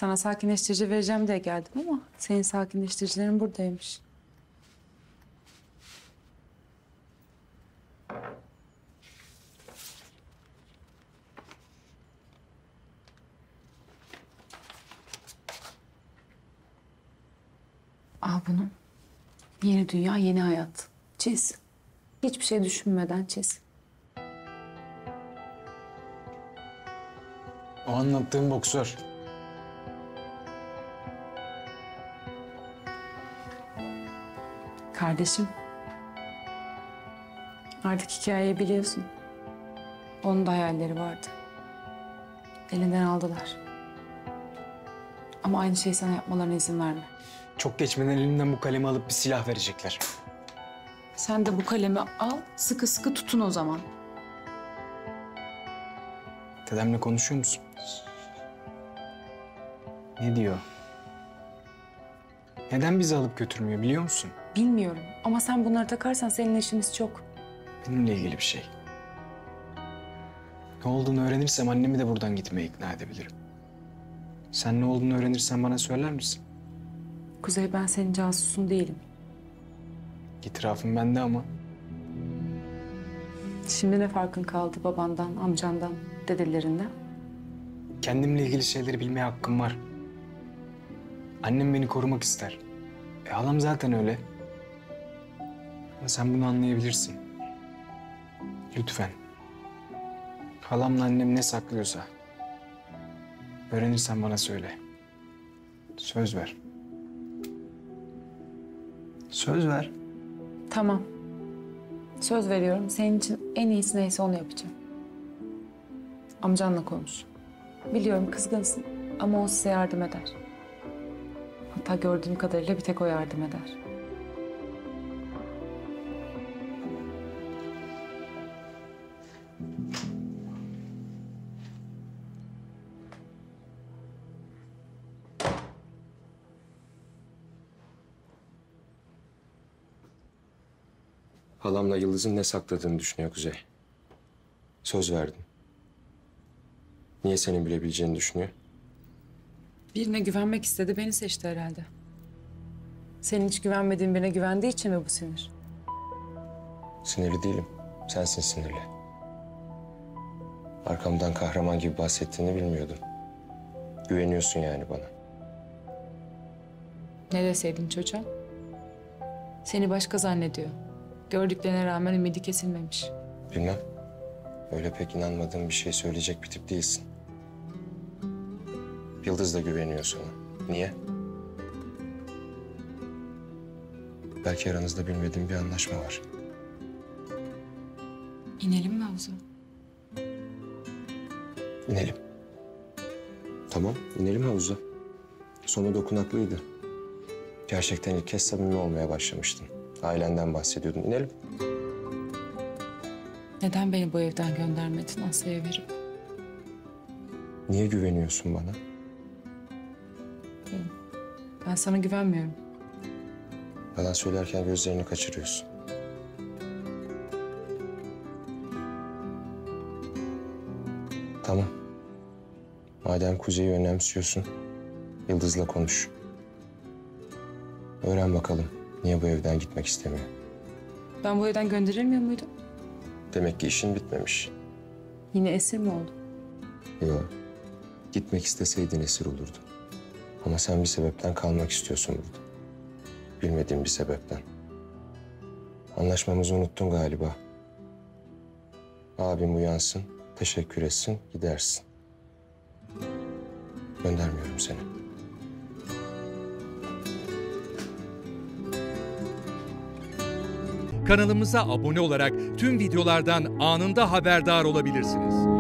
Sana sakinleştirici vereceğim diye geldim ama senin sakinleştiricilerin buradaymış. Al bunu. Yeni dünya, yeni hayat. Çiz. Hiçbir şey düşünmeden çiz. O anlattığım boksör. Kardeşim. Artık hikayeyi biliyorsun. Onun da hayalleri vardı. Elinden aldılar. Ama aynı şeyi sana yapmalarına izin verme. Çok geçmeden elimden bu kalemi alıp bir silah verecekler. Sen de bu kalemi al, sıkı sıkı tutun o zaman. Dedemle konuşuyor musun? Ne diyor? Neden bizi alıp götürmüyor biliyor musun? Bilmiyorum ama sen bunları takarsan senin işiniz çok. Benimle ilgili bir şey. Ne olduğunu öğrenirsem annemi de buradan gitmeye ikna edebilirim. Sen ne olduğunu öğrenirsen bana söyler misin? Kuzey, ben senin casusun değilim. İtirafım bende ama. Şimdi ne farkın kaldı babandan, amcandan, dedelerinden? Kendimle ilgili şeyleri bilmeye hakkım var. Annem beni korumak ister. Halam zaten öyle. Ama sen bunu anlayabilirsin. Lütfen. Halamla annem ne saklıyorsa öğrenirsen bana söyle. Söz ver. Söz ver. Tamam. Söz veriyorum. Senin için en iyisi neyse onu yapacağım. Amcanla konuş. Biliyorum kızgınsın ama o size yardım eder. Hatta gördüğüm kadarıyla bir tek o yardım eder. Halamla Yıldız'ın ne sakladığını düşünüyor Kuzey. Söz verdin. Niye senin bilebileceğini düşünüyor? Birine güvenmek istedi, beni seçti herhalde. Senin hiç güvenmediğin birine güvendiği için mi bu sinir? Sinirli değilim. Sensin sinirli. Arkamdan kahraman gibi bahsettiğini bilmiyordum. Güveniyorsun yani bana. Ne deseydin çocuğa? Seni başka zannediyor. Gördüklerine rağmen ümidi kesilmemiş. Bilmem. Öyle pek inanmadığım bir şey söyleyecek bir tip değilsin. Yıldız da güveniyor sana. Niye? Belki aranızda bilmediğim bir anlaşma var. İnelim mi havuza? İnelim. Tamam, inelim havuza. Sonu dokunaklıydı. Gerçekten ilk kez samimi olmaya başlamıştın. Ailenden bahsediyordun. İnelim. Neden beni bu evden göndermedin Asya'ya verip? Niye güveniyorsun bana? Ben sana güvenmiyorum. Yalan söylerken gözlerini kaçırıyorsun. Tamam. Madem Kuzey'i önemsiyorsun, Yıldız'la konuş. Öğren bakalım niye bu evden gitmek istemiyor. Ben bu evden gönderilmiyor muydum? Demek ki işin bitmemiş. Yine esir mi oldum? Yok. Gitmek isteseydin esir olurdun. Ama sen bir sebepten kalmak istiyorsun burada. Bilmediğim bir sebepten. Anlaşmamızı unuttun galiba. Abim uyansın, teşekkür etsin, gidersin. Göndermiyorum seni. Kanalımıza abone olarak tüm videolardan anında haberdar olabilirsiniz.